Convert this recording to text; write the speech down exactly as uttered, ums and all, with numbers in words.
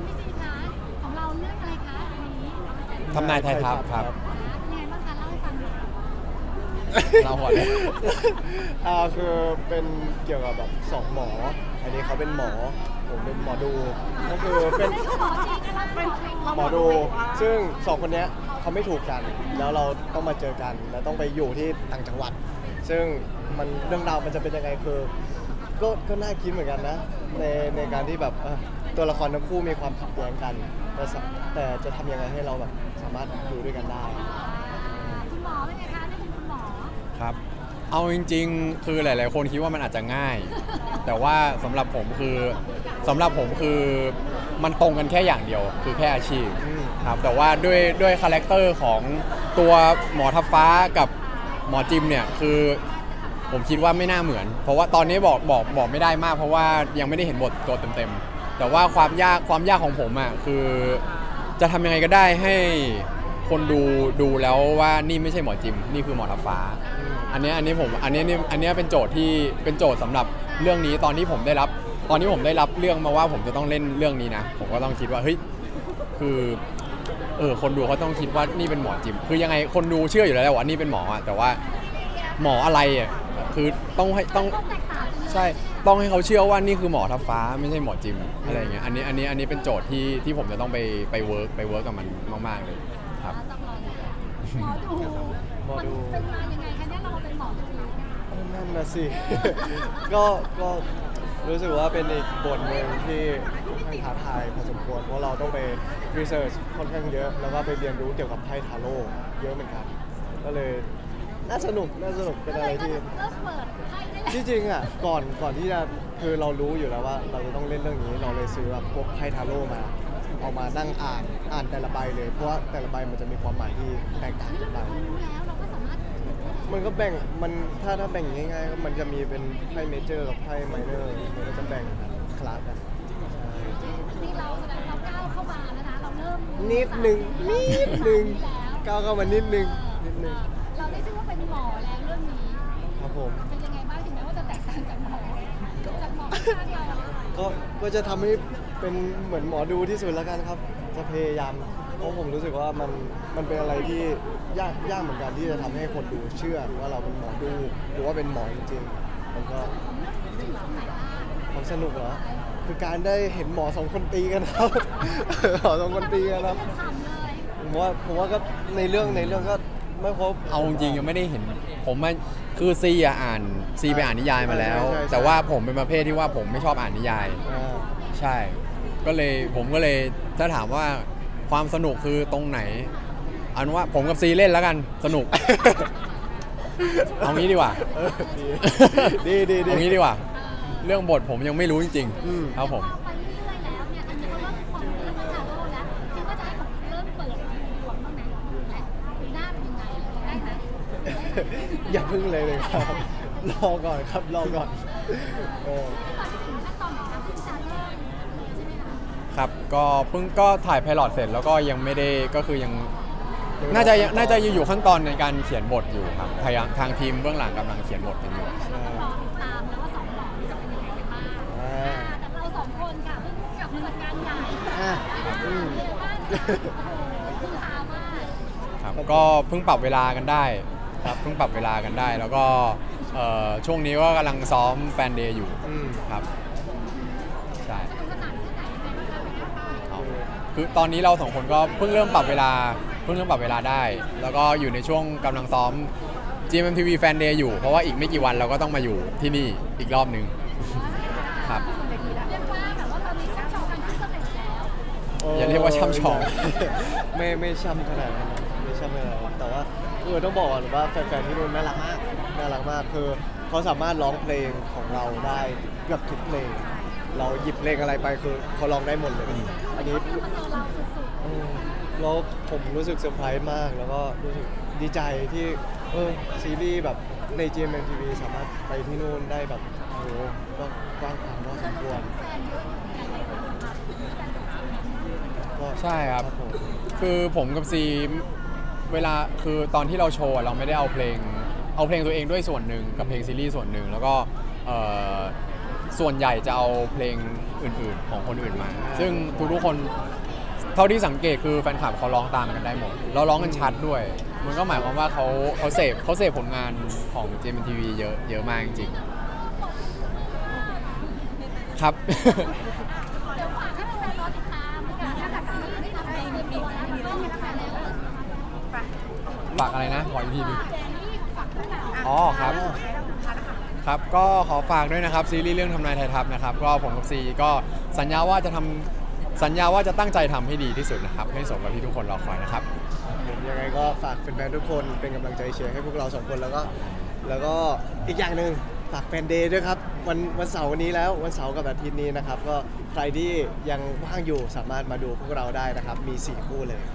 พี่ซีคะของเราเรื่องอะไรคะอันนี้ทำนายไทยทัพครับเป็นยังไงบ้างคะเล่าให้ฟังหน่อยเราหัวเลยอ่าคือเป็นเกี่ยวกับแบบสองหมออันนี้เขาเป็นหมอผมเป็นหมอดูก็คือเป็นหมอจริงอะไรเป็นหมอดูซึ่งสองคนนี้เขาไม่ถูกกันแล้วเราต้องมาเจอกันแล้วต้องไปอยู่ที่ต่างจังหวัดซึ่งมันเรื่องราวมันจะเป็นยังไงคือก็ก็น่าคิดเหมือนกันนะในในการที่แบบตัวละครทั้งคู่มีความขัดแย้งกันแต่แต่จะทำยังไงให้เราแบบสามารถอยู่ด้วยกันได้คุณหมอเป็นไงคะนี่เป็นคุณหมอครับเอาจริงๆคือหลายๆคนคิดว่ามันอาจจะง่ายแต่ว่าสำหรับผมคือสำหรับผมคือมันตรงกันแค่อย่างเดียวคือแค่อาชีพครับแต่ว่าด้วยด้วยคาแรคเตอร์ของตัวหมอทัพฟ้ากับหมอจิมเนี่ยคือผมคิดว่าไม่น่าเหมือนเพราะว่าตอนนี้บอกบอกบอกไม่ได้มากเพราะว่ายังไม่ได้เห็นบทตัวเต็มๆแต่ว่าความยากความยากของผมอ่ะคือจะทำยังไงก็ได้ให้คนดูดูแล้วว่านี่ไม่ใช่หมอจิมนี่คือหมอทัพฟ้าอันนี้อันนี้ผมอันนี้อันนี้เป็นโจทย์ที่เป็นโจทย์สำหรับเรื่องนี้ตอนที่ผมได้รับตอนที่ผมได้รับเรื่องมาว่าผมจะต้องเล่นเรื่องนี้นะผมก็ต้องคิดว่าเฮ้ยคือเออคนดูเขาต้องคิดว่านี่เป็นหมอจิมคือยังไงคนดูเชื่ออยู่แล้วว่านี่เป็นหมอแต่ว่าหมออะไรอ่ะคือต้องให้ต้องใช่ต้องให้เขาเชื่อว่านี่คือหมอทัพฟ้าไม่ใช่หมอจิมอะไรอย่างเงี้ยอันนี้อันนี้อันนี้เป็นโจทย์ที่ที่ผมจะต้องไปไปเวิร์กไปเวิร์กกับมันมากๆเลยครับหมอดูมันเป็นมายังไงคะเนี่ยเราเป็นหมอดูนั่นนะสิก็ก็รู้สึกว่าเป็นอีกบทหนึ่งที่ค่อนข้างท้าทายพอสมควรเพราะเราต้องไปรีเสิร์ชค่อนข้างเยอะแล้วก็ไปเรียนรู้เกี่ยวกับไพ่ทาโร่เยอะเหมือนกันก็เลยน่าสนุกน่าสนุกเป็นอะไรที่ที่จริงอ่ะก่อนก่อนที่จะคือเรารู้อยู่แล้วว่าเราจะต้องเล่นเรื่องนี้เราเลยซื้อแบบพวกไพ่ทาโร่มาเอามานั่งอ่านอ่านแต่ละใบเลยเพราะว่าแต่ละใบมันจะมีความหมายที่แตกต่างกันไปมันก็แบ่งมันถ้าถ้าแบ่งง่ายๆมันจะมีเป็นไพ่เมเจอร์กับไพ่ไมเนอร์มันก็จะแบ่งคลาสกันนี่เราแสดงเราก้าวเข้ามาแล้วนะเราเริ่มนิดนึงนิดนึงก้าวเข้ามานิดนึงนิดนึงเราได้ชื่อว่าเป็นหมอแล้วเรื่องนี้ครับผมเป็นยังไงบ้างถึงแม้ว่าจะแตกต่างจากหมอจากหมอข้างเราก็ก็จะทำให้เป็นเหมือนหมอดูที่สุดแล้วกันครับจะพยายามเพราะผมรู้สึกว่ามันมันเป็นอะไรที่ยากยากเหมือนกันที่จะทำให้คนดูเชื่อว่าเราเป็นหมอดูหรือว่าเป็นหมอจริงๆมันก็ความสนุกเหรอคือการได้เห็นหมอสองคนตีกันครับหมอสองคนตีกันครับผมว่าผมว่าก็ในเรื่องในเรื่องก็ไม่พบเอาจริงยังไม่ได้เห็นผมมันคือซีอ่านซีไปอ่านนิยายมาแล้วแต่ว่าผมเป็นประเภทที่ว่าผมไม่ชอบอ่านนิยายใช่ก็เลยผมก็เลยถ้าถามว่าความสนุกคือตรงไหนเอาเป็นว่าผมกับซีเล่นแล้วกันสนุกเอางี้ดีกว่าดีดีดีเอางี้ดีกว่าเรื่องบทผมยังไม่รู้จริงๆครับผมอย่าพึ่งเลยเลยครับรอก่อนครับรอก่อนครับก็เพิ่งก็ถ่ายไพลอตเสร็จแล้วก็ยังไม่ได้ก็คือยังน่าจะน่าจะอยู่ขั้นตอนในการเขียนบทอยู่ครับทางทางทีมเบื้องหลังกำลังเขียนบทกันอยู่ตามแล้วว่าสองหมอจะเป็นยังไงกันบ้างแต่เราสองคนค่ะเพิ่งกลับมาจากงานใหญ่คือฮามากครับก็เพิ่งปรับเวลากันได้ครับเพิ่งปรับเวลากันได้แล้วก็ช่วงนี้ก็กำลังซ้อมแฟนเดย์อยู่ครับใช่คือตอนนี้เราสองคนก็เพิ่งเริ่มปรับเวลาเพิ่งเริ่มปรับเวลาได้แล้วก็อยู่ในช่วงกำลังซ้อม จี เอ็ม เอ็ม ที วี Fan Day อยู่เพราะว่าอีกไม่กี่วันเราก็ต้องมาอยู่ที่นี่อีกรอบนึงครับอย่าเรียกว่าช่ำชองไม่ไม่ช่ำขนาดนั้นไม่ช่ำขนาดนั้นแต่ว่าเออต้องบอกก่อนว่าแฟนๆที่นู่นน่ารักมากน่ารักมากคือเขาสามารถร้องเพลงของเราได้เกือบทุกเพลงเราหยิบเพลงอะไรไปคือเขาร้องได้หมดเลยอันนี้แล้วผมรู้สึกเซอร์ไพรส์มากแล้วก็รู้สึกดีใจที่เออซีรีส์แบบใน จี เอ็ม เอ็ม ที วี สามารถไปที่นู่นได้แบบโอ้โหก็กว้างขวางพอสมควรใช่ครับคือผมกับซีเวลาคือตอนที่เราโชว์เราไม่ได้เอาเพลงเอาเพลงตัวเองด้วยส่วนหนึ่งกับเพลงซีรีส์ส่วนหนึ่งแล้วก็ส่วนใหญ่จะเอาเพลงอื่นๆของคนอื่นมา ซึ่งทุกๆคนเท่าที่สังเกตคือแฟนคลับเขาร้องตามกันได้หมดแล้วร้องกันชัดด้วย มันก็หมายความว่าเขาเขาเสพเขาเสพผลงานของ เจ เอ็ม ที วี เยอะเยอะมากจริงๆครับเดี๋ยวฝากให้แฟนๆรอติดตามนะคะถ้าจากซีรีส์ที่ทำในมือปีแล้วแล้วก็มีแฟนแล้วฝากอะไรนะขออีกทีหนึงซีรีส์ฝากคู่เราอ๋อครับ ครับก็ขอฝากด้วยนะครับซีรีส์เรื่องทำนายไทยทัพนะครับก็ผมกับซีก็สัญญาว่าจะทำสัญญาว่าจะตั้งใจทำให้ดีที่สุดนะครับให้สมกับที่ทุกคนรอคอยนะครับยังไงก็ฝากแฟนๆทุกคนเป็นกำลังใจเชียร์ให้พวกเราสองคนแล้วก็แล้วก็อีกอย่างหนึ่งฝากแฟนเดย์ด้วยครับวันวันเสาร์วันนี้แล้ววันเสาร์กับอาทิตย์นี้นะครับก็ใครที่ยังว่างอยู่สามารถมาดูพวกเราได้นะครับมีสี่คู่เลย